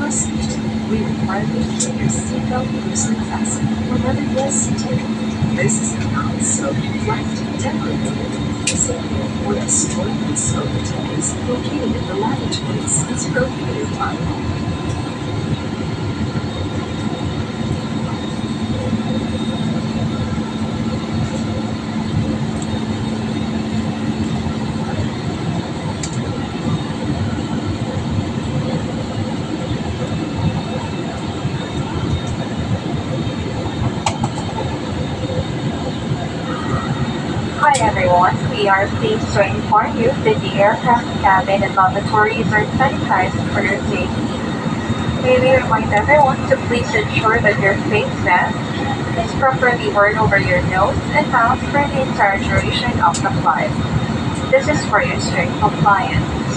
seat. We require that you keep your seatbelt loosely fastened whenever you seated. This is a non-smoking flight, decorated. Safety for storing the smoke detectors located in the luggage case is prohibited by law. Hi everyone, we are pleased to inform you that the aircraft cabin and lavatories are sanitized for your safety. May we remind everyone to please ensure that your face mask is properly worn over your nose and mouth for the entire duration of the flight. This is for your strict compliance.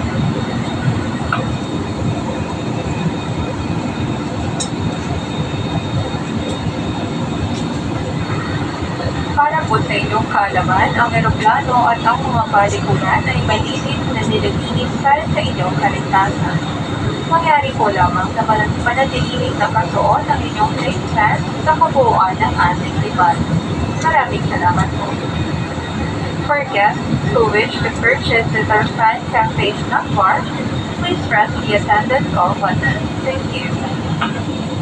Para po sa inyong kaalaman, ang eroplano at ang mga palikuran ay malinis na nililinis para sa inyong kaligtasan. Mangyari po lamang na manatiling nakasuot ang inyong face mask sa kabuuan ng ating libad. Maraming salamat po. For guests who wish to purchase at our fan cafe snack bar, please press the attendant call button. Thank you.